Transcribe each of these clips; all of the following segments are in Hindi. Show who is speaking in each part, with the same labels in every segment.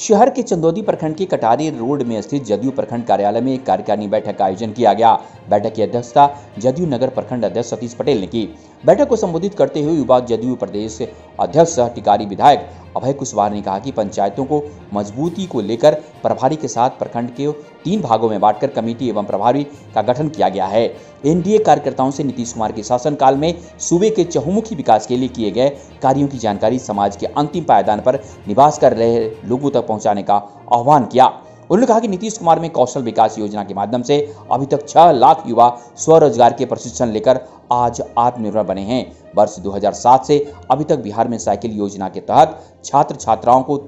Speaker 1: शहर के चंदौदी प्रखंड के कटारी रोड में स्थित जदयू प्रखंड कार्यालय में एक कार्यकारिणी बैठक का आयोजन किया गया। बैठक की अध्यक्षता जदयू नगर प्रखंड अध्यक्ष सतीश पटेल ने की। बैठक को संबोधित करते हुए युवा जदयू प्रदेश अध्यक्ष सह टिकारी विधायक अभय कुशवाहा ने कहा कि पंचायतों को मजबूती को लेकर प्रभारी के साथ प्रखंड के 3 भागों में बांटकर कमेटी एवं प्रभारी का गठन किया गया है। एनडीए कार्यकर्ताओं से नीतीश कुमार के शासनकाल में सूबे के चहुमुखी विकास के लिए किए गए कार्यों की जानकारी समाज के अंतिम पायदान पर निवास कर रहे लोगों तक पहुंचाने का आह्वान किया। उन्होंने कहा कि नीतीश कुमार में कौशल विकास योजना के माध्यम से अभी तक 6 लाख युवा स्वरोजगार के प्रशिक्षण लेकर आज आत्मनिर्भर बने हैं। वर्ष 2007 से अभी तक बिहार में साइकिल योजना के तहत छात्र छात्राओं को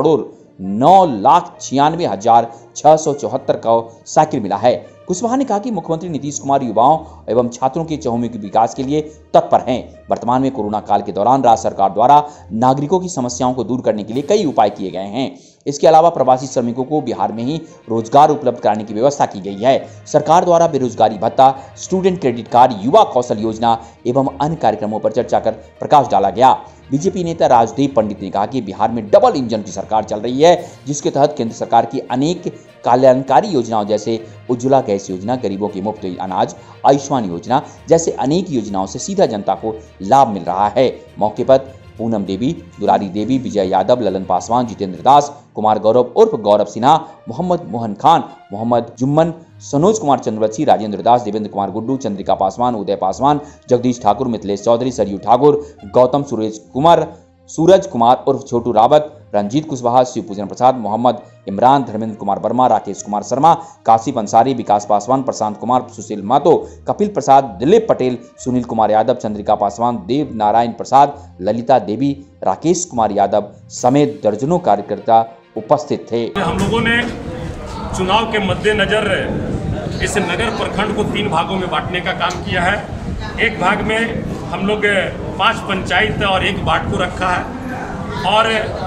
Speaker 1: 3,09,96,674 का साइकिल मिला है। कुशवाहा ने कहा कि मुख्यमंत्री नीतीश कुमार युवाओं एवं छात्रों के चहुमुखी विकास के लिए तत्पर हैं। वर्तमान में कोरोना काल के दौरान राज्य सरकार द्वारा नागरिकों की समस्याओं को दूर करने के लिए कई उपाय किए गए हैं। इसके अलावा प्रवासी श्रमिकों को बिहार में ही रोजगार उपलब्ध कराने की व्यवस्था की गई है। सरकार द्वारा बेरोजगारी भत्ता, स्टूडेंट क्रेडिट कार्ड, युवा कौशल योजना एवं अन्य कार्यक्रमों पर चर्चा कर प्रकाश डाला गया। बीजेपी नेता राजदीप पंडित ने कहा कि बिहार में डबल इंजन की सरकार चल रही है, जिसके तहत केंद्र सरकार की अनेक कल्याणकारी योजनाओं जैसे उज्ज्वला गैस योजना, गरीबों की मुफ्त अनाज, आयुष्मान योजना जैसे अनेक योजनाओं से सीधा जनता को लाभ मिल रहा है। मौके पर पूनम देवी, दुलारी देवी, विजय यादव, ललन पासवान, जितेंद्र दास, कुमार गौरव उर्फ गौरव सिन्हा, मोहम्मद मोहन खान, मोहम्मद जुम्मन, सनोज कुमार चंद्रवंशी, राजेंद्र दास, देवेंद्र कुमार गुड्डू, चंद्रिका पासवान, उदय पासवान, जगदीश ठाकुर, मिथिलेश चौधरी, सरयू ठाकुर, गौतम सूरज कुमार उर्फ छोटू रावत, रंजीत कुशवाहा, शिवपूजन प्रसाद, मोहम्मद इमरान, धर्मेंद्र कुमार वर्मा, राकेश कुमार शर्मा, काशिफ अंसारी, विकास पासवान, प्रशांत कुमार, सुशील महतो, कपिल प्रसाद, दिलीप पटेल, सुनील कुमार यादव, चंद्रिका पासवान, देव नारायण प्रसाद, ललिता देवी, राकेश कुमार यादव समेत दर्जनों कार्यकर्ता उपस्थित थे।
Speaker 2: हम लोगों ने चुनाव के मद्देनजर इस नगर प्रखंड को 3 भागों में बांटने का काम किया है। एक भाग में हम लोग 5 पंचायत और 1 वार्ड को रखा है और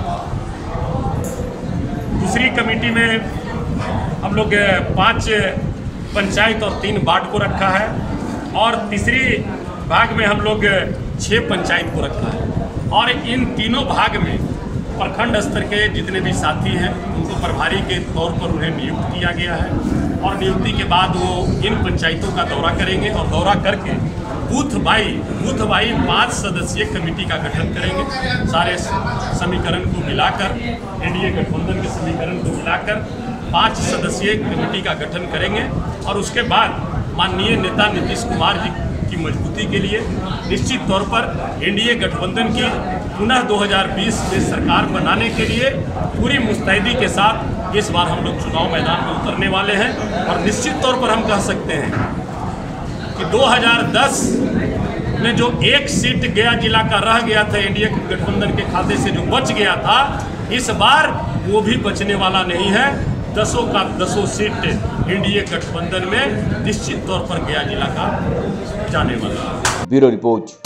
Speaker 2: दूसरी कमेटी में हम लोग 5 पंचायत और 3 वार्ड को रखा है और तीसरी भाग में हम लोग 6 पंचायत को रखा है। और इन तीनों भाग में प्रखंड स्तर के जितने भी साथी हैं उनको प्रभारी के तौर पर उन्हें नियुक्त किया गया है और नियुक्ति के बाद वो इन पंचायतों का दौरा करेंगे और दौरा करके बूथ बाई 5 सदस्यीय कमेटी का गठन करेंगे। सारे समीकरण को मिलाकर, एनडीए गठबंधन के समीकरण को मिलाकर 5 सदस्यीय कमेटी का गठन करेंगे और उसके बाद माननीय नेता नीतीश कुमार जी की मजबूती के लिए निश्चित तौर पर एनडीए गठबंधन की पुनः 2020 में सरकार बनाने के लिए पूरी मुस्तैदी के साथ इस बार हम लोग चुनाव मैदान में उतरने वाले हैं। और निश्चित तौर पर हम कह सकते हैं कि 2010 में जो 1 सीट गया जिला का रह गया था एनडीए गठबंधन के खाते से जो बच गया था, इस बार वो भी बचने वाला नहीं है। 10 का 10 सीट एनडीए गठबंधन में निश्चित तौर पर गया जिला का जाने वाला।
Speaker 1: Bureau report.